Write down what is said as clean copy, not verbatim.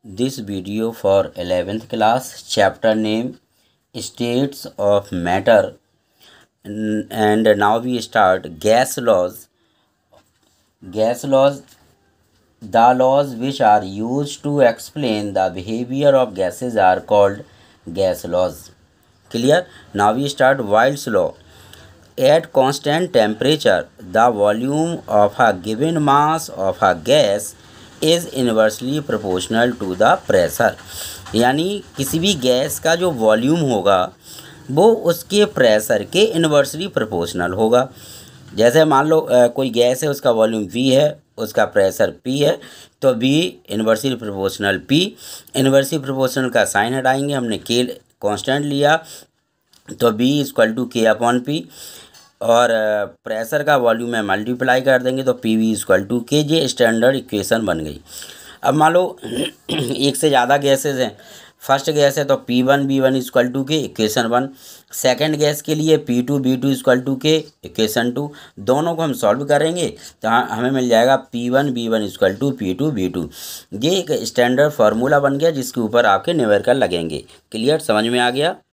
this video for 11th class. Chapter name States of Matter. And now we start gas laws. Gas laws, the laws which are used to explain the behavior of gases are called gas laws. Clear? Now we start Boyle's law. At constant temperature, the volume of a given mass of a gas is inversely proportional to the pressure. यानी किसी भी gas का जो volume होगा वो उसके pressure के inversely proportional होगा। जैसे मान लो कोई गैस है, उसका वॉल्यूम V है, उसका प्रेशर P है, तो V inversely proportional P। Inversely proportional का साइन हटाएंगे, हमने K कांस्टेंट लिया तो B equal to K upon P, और प्रेशर का वॉल्यूम में मल्टीप्लाई कर देंगे तो पी वी इक्वल टू के। ये स्टैंडर्ड इक्वेशन बन गई। अब मान लो एक से ज़्यादा गैसेज हैं। फर्स्ट गैस है तो P1 B1 equal to K, equation 1। Second gas के लिए P2 B2 equal to K, equation 2। दोनों को हम सॉल्व करेंगे तो हमें मिल जाएगा P1 B1 equal to P2 B2। ये एक स्टैंडर्ड फार्मूला बन गया जिसके ऊपर आपके न्यूमेरिकल लगेंगे। क्लियर? समझ में आ गया?